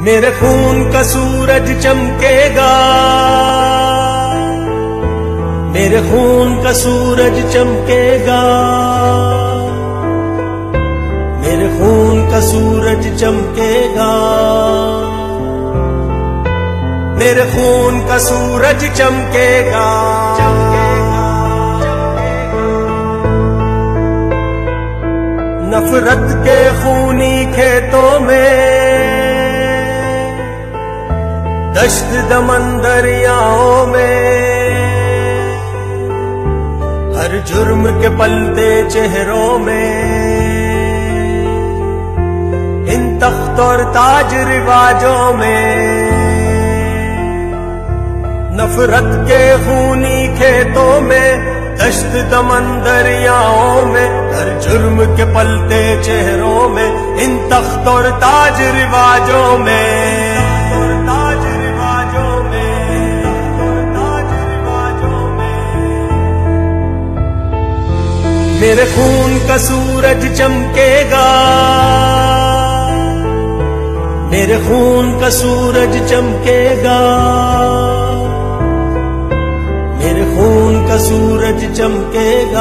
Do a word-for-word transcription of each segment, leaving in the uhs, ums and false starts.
मेरे खून का सूरज चमकेगा, मेरे खून का सूरज चमकेगा, मेरे खून का सूरज चमकेगा, मेरे खून का सूरज चमकेगा। नफरत के खूनी खेतों में, दश्त दमन दरियाओं में, हर जुर्म के पलते चेहरों में, इन तख्त और ताज रिवाजों में, नफरत के खूनी खेतों में, दश्त दमन दरियाओं में, हर जुर्म के पलते चेहरों में, इन तख्त और ताज रिवाजों में, ताज रिवाजों में, ताज रिवाजों में, मेरे खून का सूरज चमकेगा, मेरे खून का सूरज चमकेगा, मेरे खून का सूरज चमकेगा,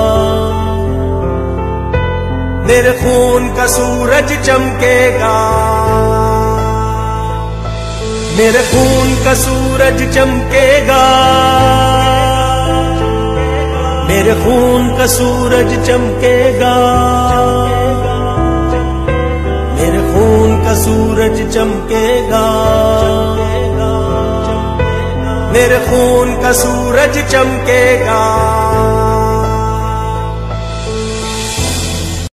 मेरे खून का सूरज चमकेगा, मेरे खून का सूरज चमकेगा, मेरे खून का सूरज चमकेगा, मेरे खून का सूरज चमकेगा, मेरे खून का सूरज चमकेगा।